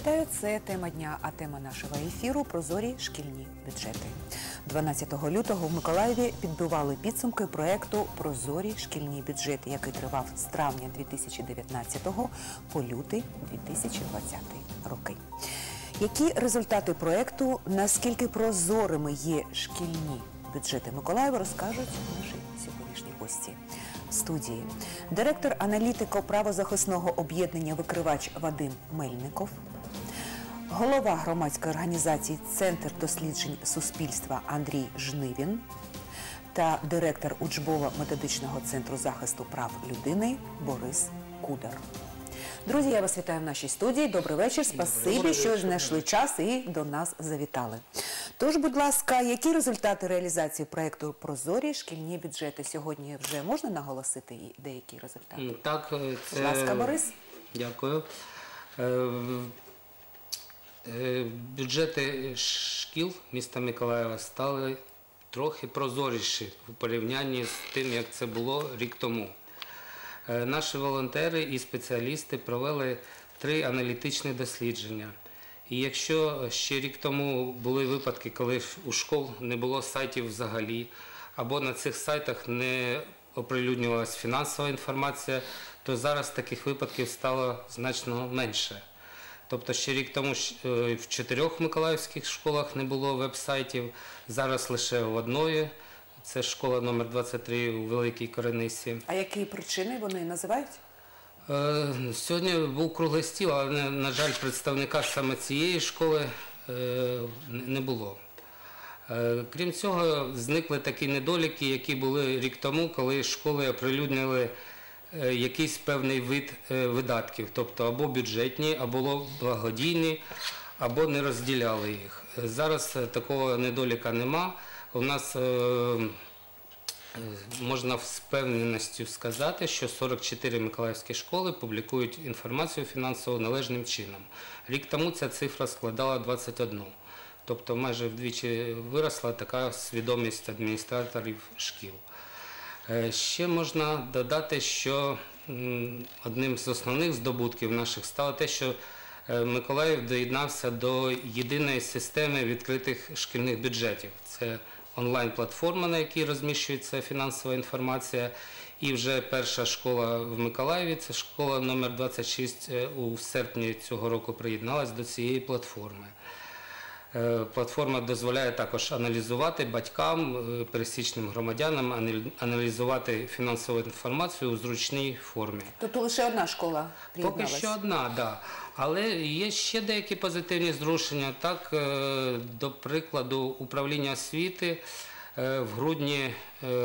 Вітаю, це тема дня, а тема нашого ефіру – прозорі шкільні бюджети. 12 лютого в Миколаєві підбивали підсумки проєкту «Прозорі шкільні бюджети», який тривав з травня 2019 по лютий 2020 роки. Які результати проєкту, наскільки прозорими є шкільні бюджети Миколаєва, розкажуть наші сьогоднішні гості. В студії директор аналітико-правозахисного об'єднання «Викривач» Вадим Мельников, голова громадської організації «Центр досліджень суспільства» Андрій Жнивін та директор учбово-методичного центру захисту прав людини Борис Кудар. Друзі, я вас вітаю в нашій студії. Добрий вечір. Спасибі, що знайшли час і до нас завітали. Тож, будь ласка, які результати реалізації проєкту «Прозорі шкільні бюджети» сьогодні вже можна наголосити деякі результати? Так, це... Будь ласка, Борис. Дякую. Бюджети шкіл міста Миколаєва стали трохи прозоріші у порівнянні з тим, як це було рік тому. Наші волонтери і спеціалісти провели 3 аналітичні дослідження. І якщо ще рік тому були випадки, коли у школ не було сайтів взагалі, або на цих сайтах не оприлюднювалася фінансова інформація, то зараз таких випадків стало значно менше. Тобто ще рік тому в 4 миколаївських школах не було веб-сайтів, зараз лише в одної. Це школа номер 23 у Великій Коренисі. А які причини вони називають? Сьогодні був круглий стіл, але, на жаль, представника саме цієї школи не було. Крім цього, зникли такі недоліки, які були рік тому, коли школи оприлюднили якийсь певний вид видатків, тобто або бюджетні, або благодійні, або не розділяли їх. Зараз такого недоліка нема. У нас можна з впевненістю сказати, що 44 миколаївські школи публікують інформацію фінансово належним чином. Рік тому ця цифра складала 21. Тобто майже вдвічі виросла така свідомість адміністраторів шкіл. Ще можна додати, що одним з основних здобутків наших стало те, що Миколаїв доєднався до єдиної системи відкритих шкільних бюджетів. Це онлайн-платформа, на якій розміщується фінансова інформація. І вже перша школа в Миколаєві, це школа номер 26, у серпні цього року приєдналась до цієї платформи. Платформа дозволяє також аналізувати батькам, пересічним громадянам, аналізувати фінансову інформацію у зручній формі. Тобто лише одна школа приєдналась? Поки що одна, так. Да. Але є ще деякі позитивні зрушення. Так, до прикладу, управління освіти в грудні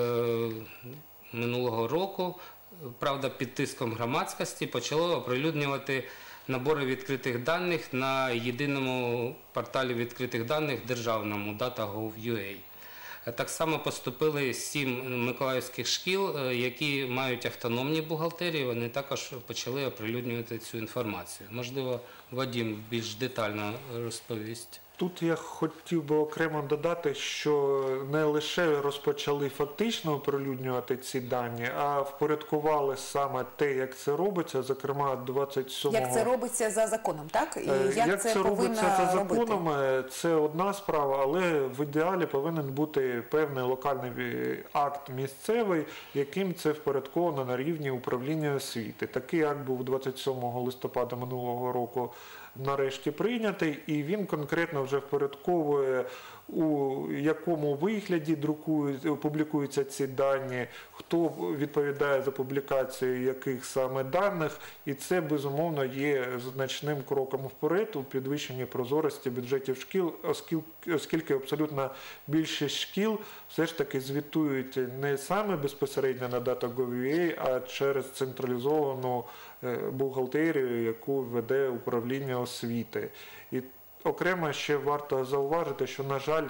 минулого року, правда, під тиском громадськості, почало оприлюднювати набори відкритих даних на єдиному порталі відкритих даних державному data.gov.ua. Так само поступили 7 миколаївських шкіл, які мають автономні бухгалтерії, вони також почали оприлюднювати цю інформацію. Можливо, Вадим більш детально розповість. Тут я хотів би окремо додати, що не лише розпочали фактично оприлюднювати ці дані, а впорядкували саме те, як це робиться, зокрема 27-го... Як це робиться за законом, так? І як це робиться за законом, це одна справа, але в ідеалі повинен бути певний локальний акт місцевий, яким це впорядковано на рівні управління освіти. Такий акт був 27 листопада минулого року нарешті прийнятий, і він конкретно вже впорядковує, у якому вигляді публікуються ці дані, хто відповідає за публікацію яких саме даних, і це, безумовно, є значним кроком вперед у підвищенні прозорості бюджетів шкіл, оскільки абсолютно більшість шкіл все ж таки звітують не саме безпосередньо на data.gov.ua, а через централізовану бухгалтерію, яку веде управління освіти. І окремо ще варто зауважити, що, на жаль,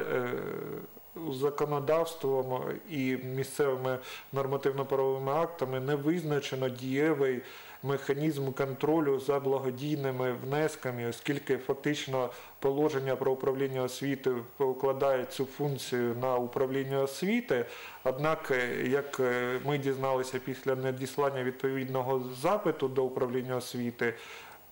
законодавством і місцевими нормативно-правовими актами не визначено дієвий механізм контролю за благодійними внесками, оскільки фактично положення про управління освіти покладає цю функцію на управління освіти. Однак, як ми дізналися після надіслання відповідного запиту до управління освіти,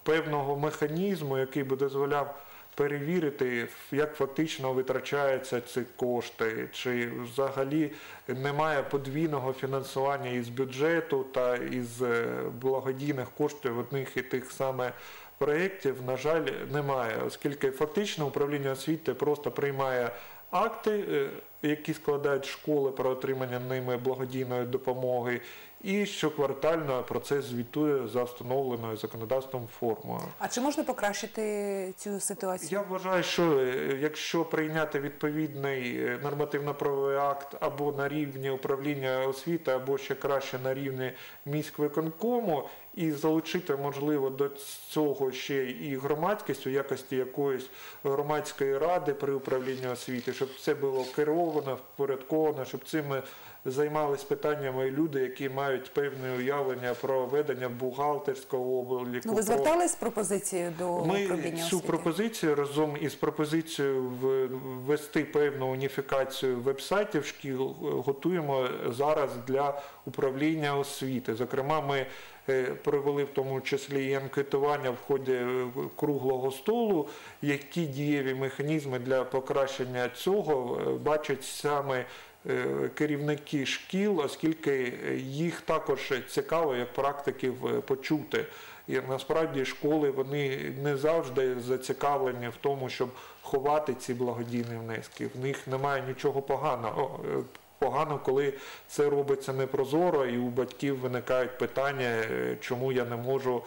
певного механізму, який би дозволяв перевірити, як фактично витрачаються ці кошти, чи взагалі немає подвійного фінансування із бюджету та із благодійних коштів одних і тих саме проєктів, на жаль, немає, оскільки фактично управління освіти просто приймає акти, які складають школи про отримання ними благодійної допомоги, і щоквартально про це звітує за встановленою законодавством формою. А чи можна покращити цю ситуацію? Я вважаю, що якщо прийняти відповідний нормативно-правовий акт або на рівні управління освіти, або ще краще на рівні міськвиконкому, і залучити, можливо, до цього ще і громадськість у якості якоїсь громадської ради при управлінні освіти, щоб це було керовано, впорядковано, щоб цим займались питаннями люди, які мають певне уявлення про ведення бухгалтерського обліку. Ну, ви звертались з пропозицією до управління освіти? Ми цю пропозицію разом із пропозицією ввести певну уніфікацію веб-сайтів шкіл готуємо зараз для управління освіти. Зокрема, ми провели в тому числі і анкетування в ході круглого столу, які дієві механізми для покращення цього бачать саме керівники шкіл, оскільки їх також цікаво, як практиків, почути. І насправді школи, вони не завжди зацікавлені в тому, щоб ховати ці благодійні внески. В них немає нічого поганого. Погано, коли це робиться непрозоро, і у батьків виникають питання, чому я не можу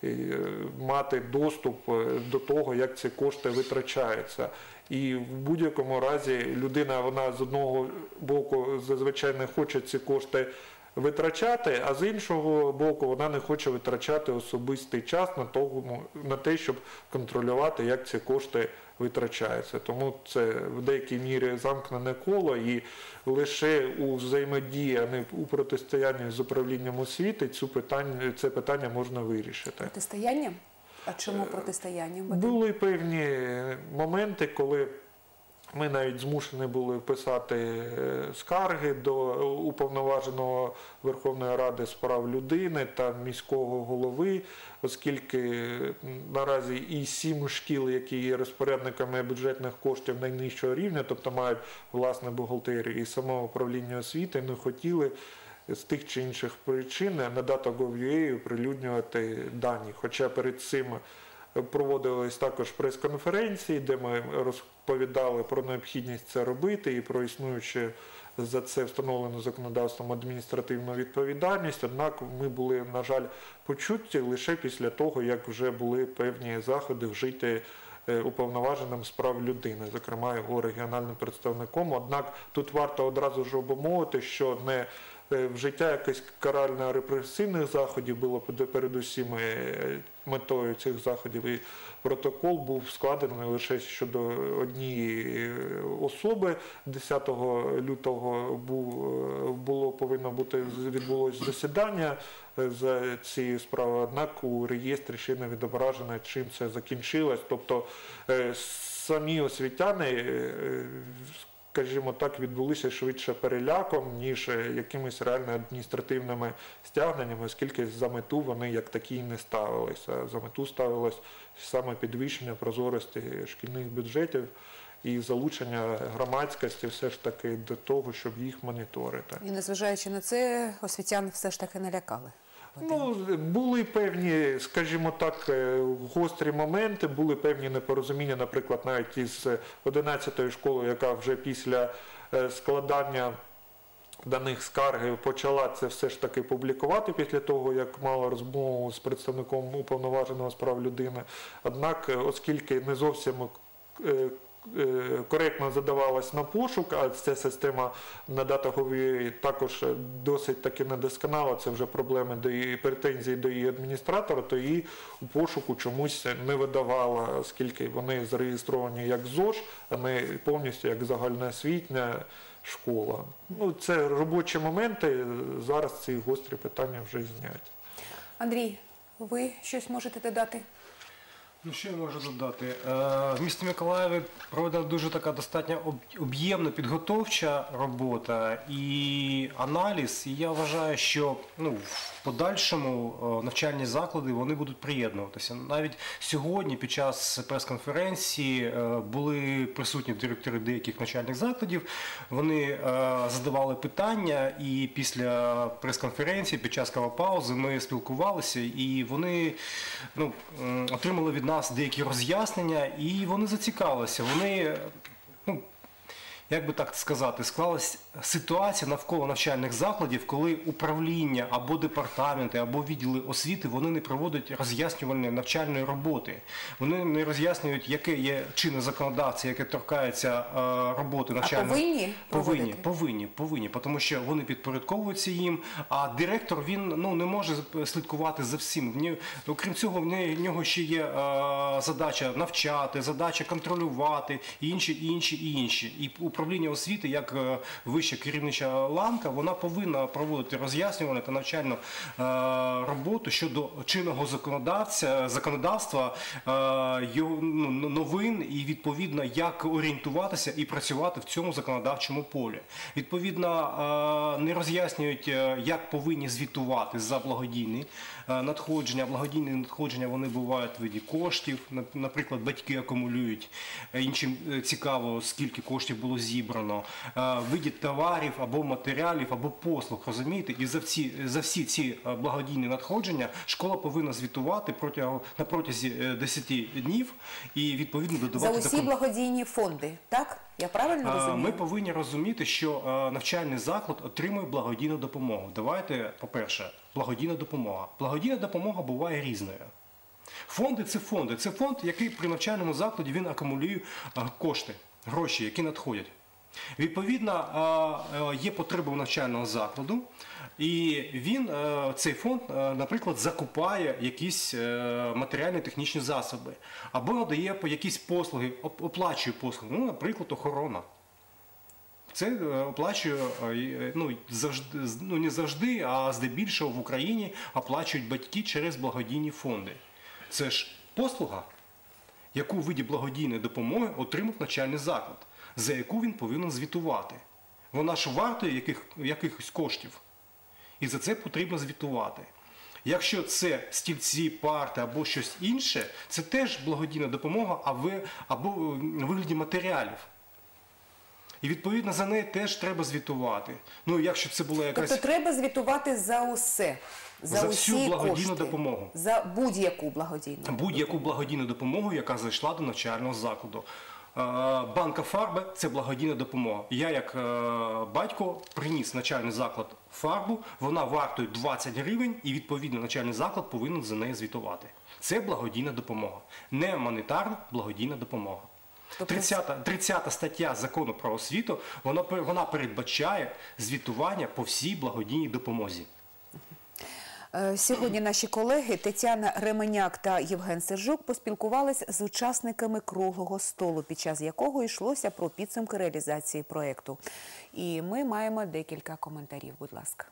мати доступ до того, як ці кошти витрачаються. І в будь-якому разі людина, вона з одного боку зазвичай не хоче ці кошти витрачати, а з іншого боку вона не хоче витрачати особистий час на те, щоб контролювати, як ці кошти витрачаються. Тому це в деякій мірі замкнене коло, і лише у взаємодії, а не у протистоянні з управлінням освіти це питання можна вирішити. Протистояння? А чому протистояння? Були певні моменти, коли ми навіть змушені були писати скарги до уповноваженого Верховної Ради з прав людини та міського голови, оскільки наразі і 7 шкіл, які є розпорядниками бюджетних коштів найнижчого рівня, тобто мають власне бухгалтерію, і само управління освіти не хотіли з тих чи інших причин на Data.gov.ua оприлюднювати дані. Хоча перед цим проводились також прес-конференції, де ми розповідали про необхідність це робити і про існуючу за це встановлену законодавством адміністративну відповідальність. Однак ми були, на жаль, почуті лише після того, як вже були певні заходи вжиті уповноваженим з прав людини, зокрема його регіональним представником. Однак тут варто одразу ж обумовити, що не вжиття якихось карально-репресивних заходів було передусім метою цих заходів, і протокол був складений лише щодо однієї особи. 10 лютого відбулося засідання за цією справою, однак у реєстрі ще не відображено, чим це закінчилось. Тобто самі освітяни, скажімо так, відбулися швидше переляком, ніж якимись реально адміністративними стягненнями, оскільки за мету вони як такі не ставилися. За мету ставилось саме підвищення прозорості шкільних бюджетів і залучення громадськості все ж таки до того, щоб їх моніторити. І незважаючи на це, освітян все ж таки налякали. Ну, були певні, скажімо так, гострі моменти, були певні непорозуміння, наприклад, навіть із 11-ї школи, яка вже після складання даних скарги почала це все ж таки публікувати після того, як мала розмову з представником уповноваженого з прав людини. Однак, оскільки не зовсім коректно задавалась на пошук, а ця система на Data.gov.ua також досить таки недосконала, це вже проблеми до її, претензії до її адміністратора, то її у пошуку чомусь не видавала, оскільки вони зареєстровані як ЗОЖ, а не повністю як загальноосвітня школа. Ну, це робочі моменти, зараз ці гострі питання вже зняті. Андрій, ви щось можете додати? Ну, що я можу додати? В місті Миколаєві проведена дуже така достатньо об'ємна підготовча робота і аналіз. І я вважаю, що в подальшому навчальні заклади вони будуть приєднуватися. Навіть сьогодні під час прес-конференції були присутні директори деяких навчальних закладів. Вони задавали питання, і після прес-конференції, під час кавопаузи ми спілкувалися, і вони отримали від нас деякі роз'яснення, і вони зацікавилися. Вони, як би так сказати, склалась ситуація навколо навчальних закладів, коли управління або департаменти, або відділи освіти, вони не проводять роз'яснювальної навчальної роботи. Вони не роз'яснюють, яке є чинне законодавство, яке торкається роботи навчальної. Повинні, тому що вони підпорядковуються їм, а директор, він не може слідкувати за всім. Окрім цього, в нього ще є задача навчати, задача контролювати, і інші. І управління освіти, як вища керівнича ланка, вона повинна проводити роз'яснювальну та навчальну роботу щодо чинного законодавства, новин і, відповідно, як орієнтуватися і працювати в цьому законодавчому полі. Відповідно, не роз'яснюють, як повинні звітувати за благодійні надходження. Благодійні надходження, вони бувають в виді коштів, наприклад, батьки акумулюють, іншим цікаво, скільки коштів було зібрано, в виді товарів або матеріалів, або послуг, розумієте? І за всі ці благодійні надходження школа повинна звітувати на протязі 10 днів і, відповідно, додавати... За усі благодійні фонди, так? Я правильно розумію? Ми повинні розуміти, що навчальний заклад отримує благодійну допомогу. Давайте, по-перше, благодійна допомога. Благодійна допомога буває різною. Фонди – це фонди. Це фонд, який при навчальному закладі він акумулює кошти, гроші, які надходять. Відповідно, є потреба у навчального закладу, і цей фонд, наприклад, закупає якісь матеріально-технічні засоби, або надає якісь послуги, оплачує послуги, наприклад, охорона. Це оплачує, не завжди, а здебільшого в Україні оплачують батьки через благодійні фонди. Це ж послуга, яку в виді благодійної допомоги отримав навчальний заклад, за яку він повинен звітувати. Вона ж вартує якихось коштів. І за це потрібно звітувати. Якщо це стільці, парти або щось інше, це теж благодійна допомога або в вигляді матеріалів. І, відповідно, за неї теж треба звітувати. Якщо це була якась... Тобто треба звітувати за усе? За всю благодійну допомогу. За будь-яку благодійну допомогу? Будь-яку благодійну допомогу, яка зайшла до навчального закладу. Банка фарби – це благодійна допомога. Я, як батько, приніс в навчальний заклад фарбу, вона вартує 20 гривень, і, відповідно, навчальний заклад повинен за неї звітувати. Це благодійна допомога. Не монетарна благодійна допомога. 30 стаття Закону про освіту, вона передбачає звітування по всій благодійній допомозі. Сьогодні наші колеги Тетяна Ременяк та Євген Сержук поспілкувалися з учасниками круглого столу, під час якого йшлося про підсумки реалізації проєкту. І ми маємо декілька коментарів, будь ласка.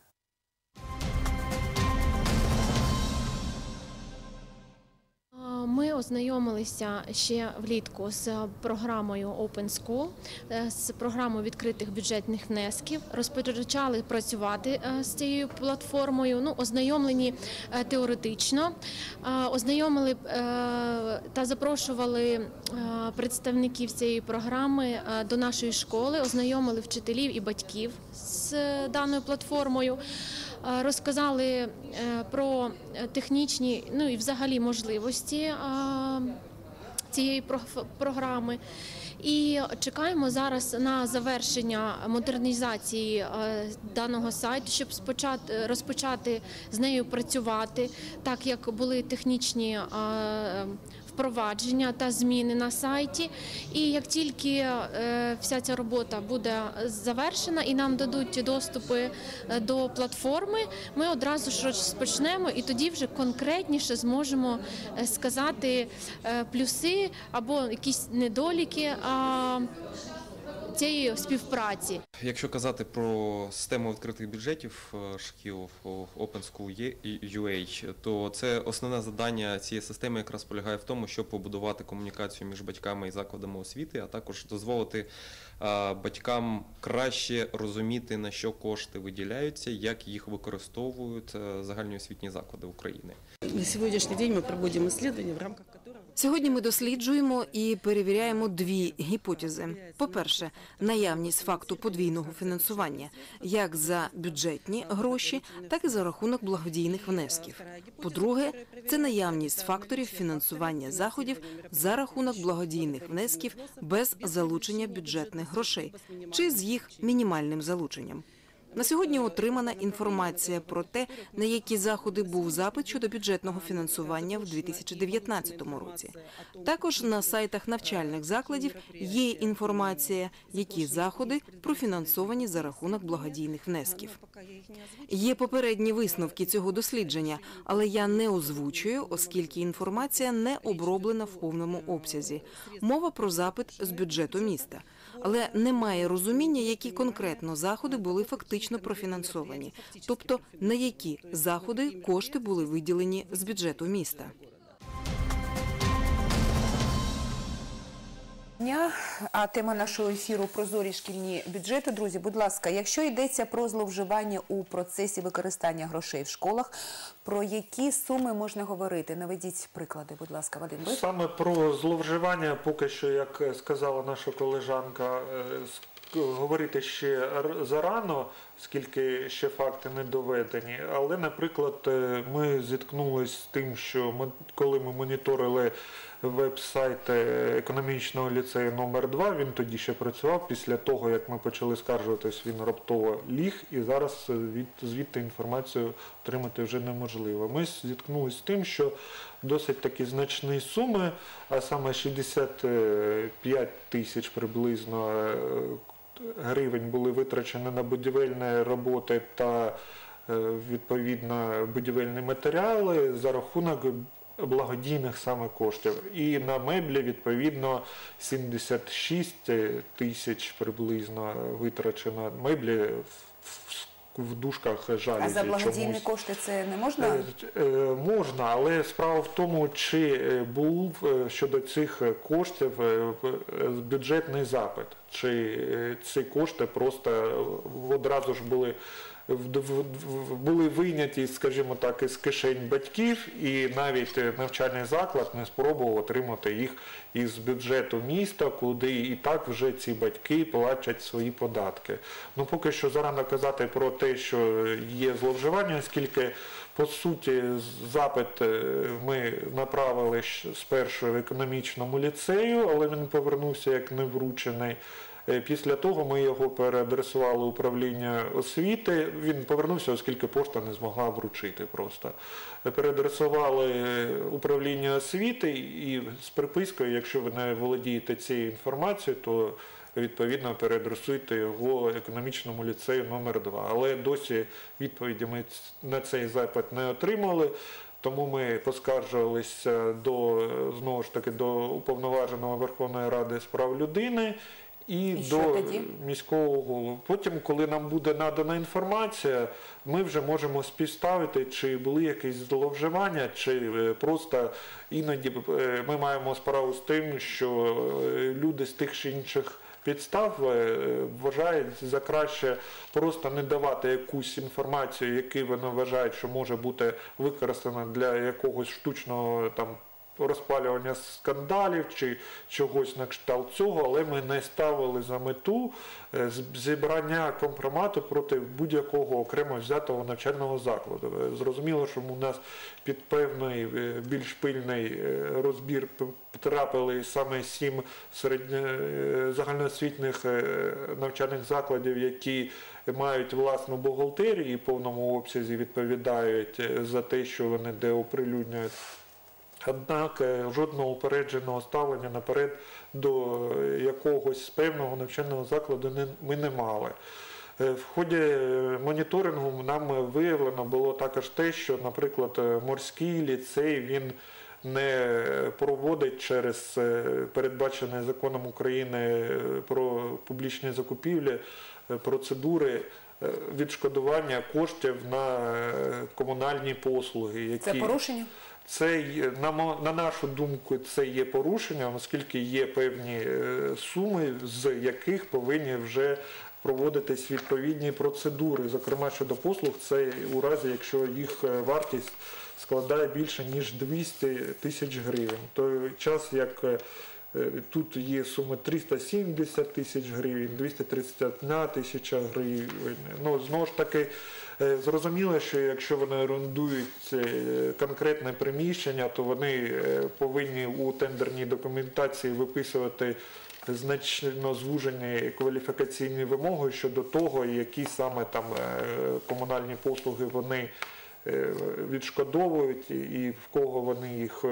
Ми ознайомилися ще влітку з програмою Open School, з програмою відкритих бюджетних внесків, розпочали працювати з цією платформою, ознайомлені теоретично, ознайомили та запрошували представників цієї програми до нашої школи, ознайомили вчителів і батьків з даною платформою. Розказали про технічні, і взагалі можливості цієї програми. І чекаємо зараз на завершення модернізації даного сайту, щоб розпочати з нею працювати, так як були технічні впровадження та зміни на сайті. І як тільки вся ця робота буде завершена і нам дадуть доступи до платформи, ми одразу ж розпочнемо і тоді вже конкретніше зможемо сказати плюси або якісь недоліки цієї співпраці. Якщо казати про систему відкритих бюджетів шкіл Open School UA, то це основне завдання цієї системи якраз полягає в тому, щоб побудувати комунікацію між батьками і закладами освіти, а також дозволити батькам краще розуміти, на що кошти виділяються, як їх використовують загальноосвітні заклади України. На сьогоднішній день ми проводимо дослідження, в рамках якого... Сьогодні ми досліджуємо і перевіряємо дві гіпотези. По-перше, наявність факту подвійного фінансування, як за бюджетні гроші, так і за рахунок благодійних внесків. По-друге, це наявність факторів фінансування заходів за рахунок благодійних внесків без залучення бюджетних грошей чи з їх мінімальним залученням. На сьогодні отримана інформація про те, на які заходи був запит щодо бюджетного фінансування в 2019 році. Також на сайтах навчальних закладів є інформація, які заходи профінансовані за рахунок благодійних внесків. Є попередні висновки цього дослідження, але я не озвучую, оскільки інформація не оброблена в повному обсязі. Мова про запит з бюджету міста. Але немає розуміння, які конкретно заходи були фактично профінансовані, тобто на які заходи кошти були виділені з бюджету міста. А тема нашого ефіру «Прозорі шкільні бюджети». Друзі, будь ласка, якщо йдеться про зловживання у процесі використання грошей в школах, про які суми можна говорити? Наведіть приклади, будь ласка, Вадим. Саме про зловживання поки що, як сказала наша колежанка, говорити ще зарано, оскільки ще факти не доведені. Але, наприклад, ми зіткнулися з тим, що коли ми моніторили веб-сайт економічного ліцею номер 2, він тоді ще працював, після того, як ми почали скаржуватись, він раптово ліг, і зараз звідти інформацію отримати вже неможливо. Ми зіткнулися з тим, що досить такі значні суми, а саме 65 тисяч приблизно гривень були витрачені на будівельні роботи та, відповідно, будівельні матеріали за рахунок благодійних саме коштів. І на меблі, відповідно, 76 тисяч приблизно витрачено. Меблі в дужках жалюзі. А за благодійні кошти це не можна? Можна, але справа в тому, чи був щодо цих коштів бюджетний запит, чи ці кошти просто одразу ж були вийняті, скажімо так, із кишень батьків, і навіть навчальний заклад не спробував отримати їх із бюджету міста, куди і так вже ці батьки платять свої податки. Ну, поки що зарано казати про те, що є зловживання, оскільки, по суті, запит ми направили спершу в економічному ліцею, але він повернувся як невручений. Після того ми його переадресували управління освіти. Він повернувся, оскільки пошта не змогла вручити просто. Переадресували управління освіти і з припискою, якщо ви не володієте цією інформацією, то відповідно переадресуйте його економічному ліцею номер 2. Але досі відповіді ми на цей запит не отримали. Тому ми поскаржувалися знову ж таки до Уповноваженого Верховної Ради з прав людини і до міського голови. Потім, коли нам буде надана інформація, ми вже можемо співставити, чи були якісь зловживання, чи просто іноді ми маємо справу з тим, що люди з тих чи інших підстав вважають за краще просто не давати якусь інформацію, яку вони вважають, що може бути використана для якогось штучного там розпалювання скандалів чи чогось на кшталт цього, але ми не ставили за мету зібрання компромату проти будь-якого окремо взятого навчального закладу. Зрозуміло, що у нас під певний більш пильний розбір потрапили саме 7 загальноосвітніх навчальних закладів, які мають власну бухгалтерію і в повному обсязі відповідають за те, що вони де оприлюднюють. Однак жодного упередженого ставлення наперед до якогось певного навчального закладу ми не мали. В ході моніторингу нам виявлено було також те, що, наприклад, морський ліцей, він не проводить через передбачене законом України про публічні закупівлі процедури відшкодування коштів на комунальні послуги. Це порушення? Це, на нашу думку, це є порушенням, оскільки є певні суми, з яких повинні вже проводитись відповідні процедури. Зокрема, щодо послуг, це у разі, якщо їх вартість складає більше, ніж 200 тисяч гривень. В той час, як тут є суми 370 тисяч гривень, 231 тисяча гривень. Ну, знову ж таки, зрозуміло, що якщо вони орендують конкретне приміщення, то вони повинні у тендерній документації виписувати значно звужені кваліфікаційні вимоги щодо того, які саме там комунальні послуги вони відшкодовують і в кого вони їх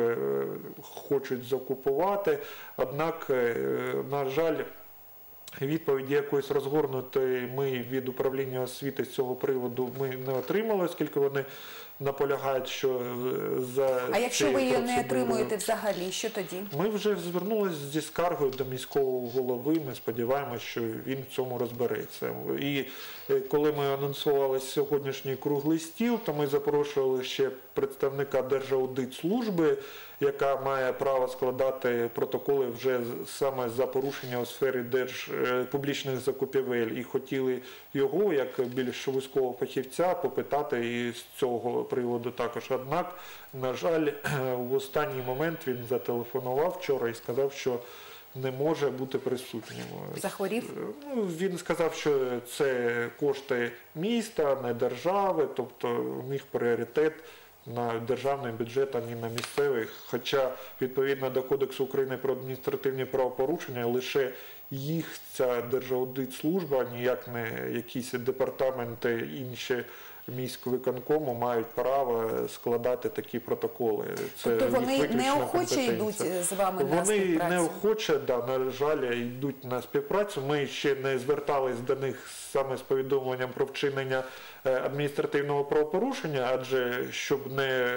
хочуть закупувати. Однак, на жаль, відповіді якоїсь розгорнутої ми від управління освіти з цього приводу ми не отримали, оскільки вони наполягають, що за А якщо ви її не отримуєте взагалі, що тоді? Ми вже звернулися зі скаргою до міського голови, ми сподіваємося, що він в цьому розбереться. І коли ми анонсували сьогоднішній круглий стіл, то ми запрошували ще представника Держаудитслужби, яка має право складати протоколи вже саме за порушення у сфері публічних закупівель. І хотіли його, як більш вузького фахівця, попитати і з цього приводу також. Однак, на жаль, в останній момент він зателефонував вчора і сказав, що не може бути присутнім. Захворів? Ну, він сказав, що це кошти міста, не держави, тобто в них пріоритет на державний бюджет, а не на місцевий. Хоча, відповідно до Кодексу України про адміністративні правопорушення, лише їх ця Держаудитслужба, ніяк не якісь департаменти, інші міськвиконкому мають право складати такі протоколи. Це тобто вони виключна неохоче йдуть компетенція. з вами на співпрацю? Вони неохоче, на жаль, йдуть на співпрацю. Ми ще не звертались до них саме з повідомленням про вчинення адміністративного правопорушення, адже щоб не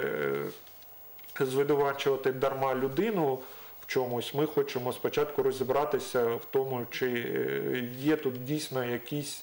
звинувачувати дарма людину в чомусь, ми хочемо спочатку розібратися в тому, чи є тут дійсно якісь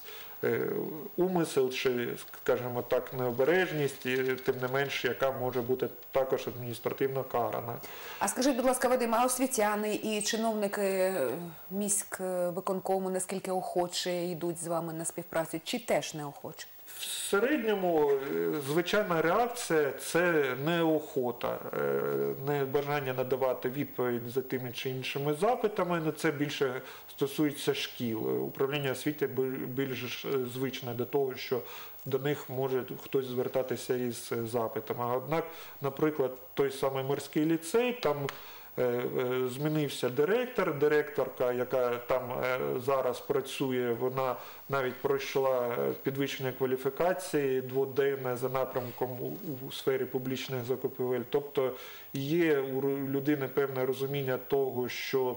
умисел, чи, скажімо так, необережність, і тим не менш, яка може бути також адміністративно карана. А скажіть, будь ласка, Вадим, а освітяни і чиновники міськвиконкому наскільки охоче йдуть з вами на співпрацю, чи теж неохоче? В середньому звичайна реакція – це неохота, не бажання надавати відповідь за тими чи іншими запитами, але це більше стосується шкіл. Управління освіти більш звичне до того, що до них може хтось звертатися із запитами. Однак, наприклад, той самий Мирський ліцей, там змінився директорка, яка там зараз працює, вона навіть пройшла підвищення кваліфікації дводенне за напрямком у сфері публічних закупівель. Тобто є у людини певне розуміння того, що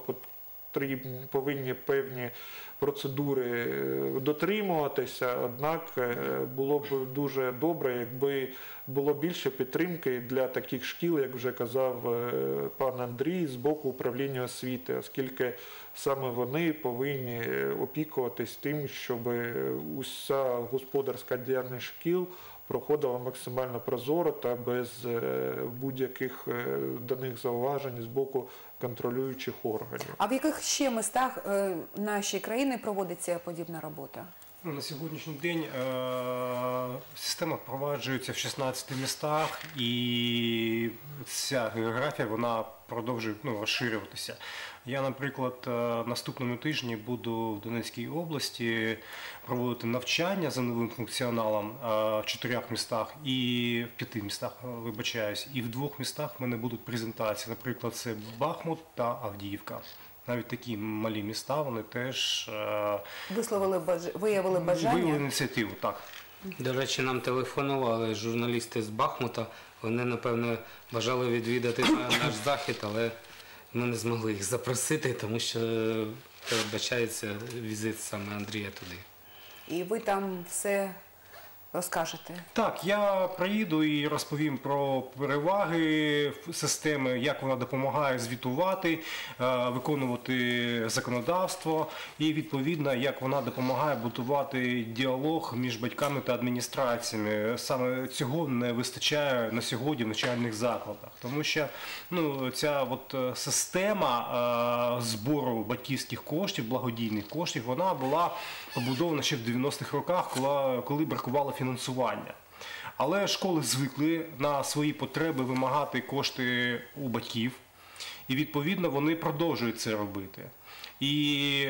повинні певні процедури дотримуватися, однак було б дуже добре, якби було більше підтримки для таких шкіл, як вже казав пан Андрій, з боку управління освіти, оскільки саме вони повинні опікуватись тим, щоб уся господарська діяльність шкіл проходила максимально прозоро та без будь-яких до них зауважень з боку контролюючих органів. А в яких ще містах нашої країни проводиться подібна робота? На сьогоднішній день система впроваджується в 16 містах, і ця географія вона продовжує розширюватися. Я, наприклад, наступному тижні буду в Донецькій області проводити навчання за новим функціоналом в 4 містах і в 5 містах, вибачаюсь, і в 2 містах в мене будуть презентації. Наприклад, це Бахмут та Авдіївка. Навіть такі малі міста, вони теж виявили бажання? Виявили ініціативу, так. До речі, нам телефонували журналісти з Бахмута. Вони, напевно, бажали відвідати наш захід, але ми не змогли їх запросити, тому що передбачається візит саме Андрія туди. І ви там все розкажете? Так, я приїду і розповім про переваги системи, як вона допомагає звітувати, виконувати законодавство і, відповідно, як вона допомагає будувати діалог між батьками та адміністраціями. Саме цього не вистачає на сьогодні в навчальних закладах, тому що ця система збору батьківських коштів, благодійних коштів, вона була побудована ще в 90-х роках, коли бракувало фінансування. Але школи звикли на свої потреби вимагати кошти у батьків, і відповідно вони продовжують це робити. І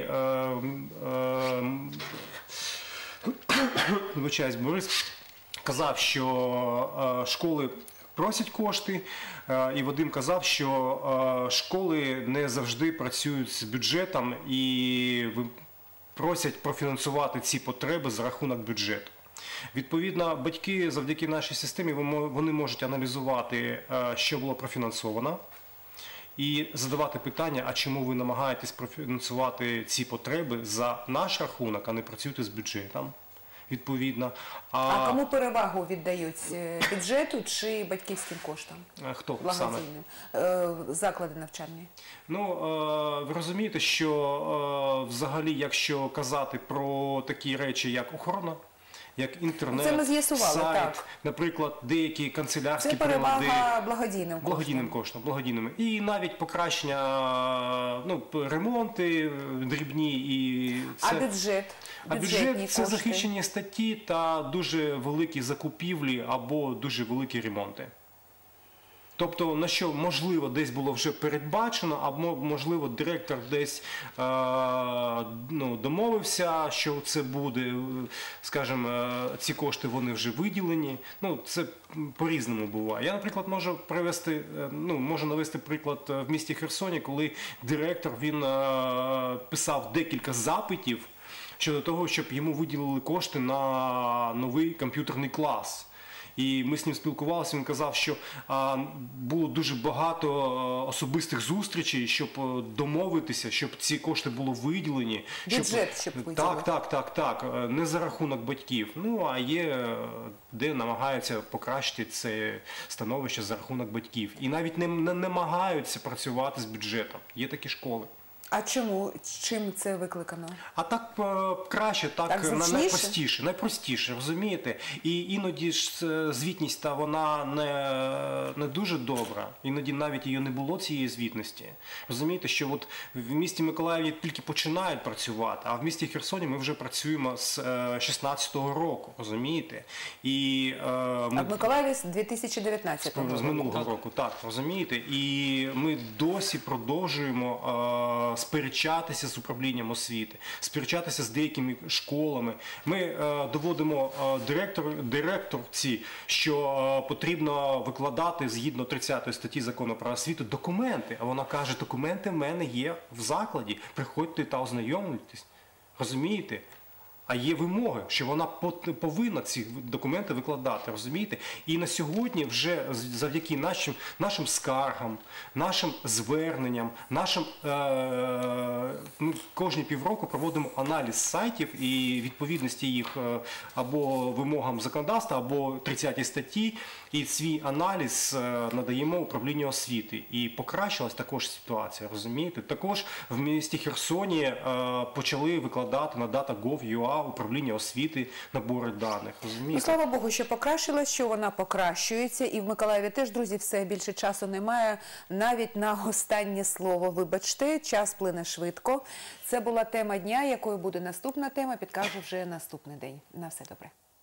Борис казав, що школи просять кошти, і Вадим казав, що школи не завжди працюють з бюджетом і просять профінансувати ці потреби за рахунок бюджету. Відповідно, батьки завдяки нашій системі вони можуть аналізувати, що було профінансовано, і задавати питання, а чому ви намагаєтесь профінансувати ці потреби за наш рахунок, а не працюєте з бюджетом. Відповідно. А кому перевагу віддають? Бюджету чи батьківським коштам? Хто саме? Благодійним. Заклади навчальні. Ви розумієте, що взагалі, якщо казати про такі речі, як охорона, як інтернет, це ми з'ясували, сайт, так. Наприклад, деякі канцелярські це перевага благодійним коштом. Благодійним. І навіть покращення, ремонти дрібні. І це... А бюджет? А бюджет – це захищені статті та дуже великі закупівлі або дуже великі ремонти. Тобто, на що, можливо, десь було вже передбачено, або, можливо, директор десь домовився, що це буде, скажімо, ці кошти, вони вже виділені. Це по-різному буває. Я, наприклад, можу навести приклад в місті Херсоні, коли директор, він писав декілька запитів щодо того, щоб йому виділили кошти на новий комп'ютерний клас. І ми з ним спілкувалися, він казав, що було дуже багато особистих зустрічей, щоб домовитися, щоб ці кошти були виділені. Бюджет, щоб виділили. Так. Не за рахунок батьків. А є, де намагаються покращити це становище за рахунок батьків. І навіть не намагаються працювати з бюджетом. Є такі школи. А чому? Чим це викликано? А так краще, так найпростіше, розумієте? І іноді ж звітність вона не дуже добра, іноді навіть її не було, цієї звітності. Розумієте, що от в місті Миколаєві тільки починають працювати, а в місті Херсоні ми вже працюємо з 16-го року, розумієте? А в Миколаєві з 2019 року. З минулого року, так, розумієте? І ми досі продовжуємо сперечатися з управлінням освіти, сперечатися з деякими школами. Ми доводимо директорці, що потрібно викладати згідно 30 статті Закону про освіту документи. А вона каже, документи в мене є в закладі, приходьте та ознайомлюйтесь. Розумієте? А є вимоги, що вона повинна ці документи викладати, розумієте? І на сьогодні вже завдяки нашим скаргам, нашим зверненням, ми кожні півроку проводимо аналіз сайтів і відповідності їх або вимогам законодавства, або 30 статті, і свій аналіз надаємо управлінню освіти. І покращилась також ситуація, розумієте? Також в місті Херсоні почали викладати на data.gov.ua управління освіти набори даних, розумієте? Слава Богу, що покращилась, що вона покращується. І в Миколаєві теж, друзі, все більше часу немає навіть на останнє слово. Вибачте, час плине швидко. Це була тема дня, якою буде наступна тема, підкажу вже наступний день. На все добре.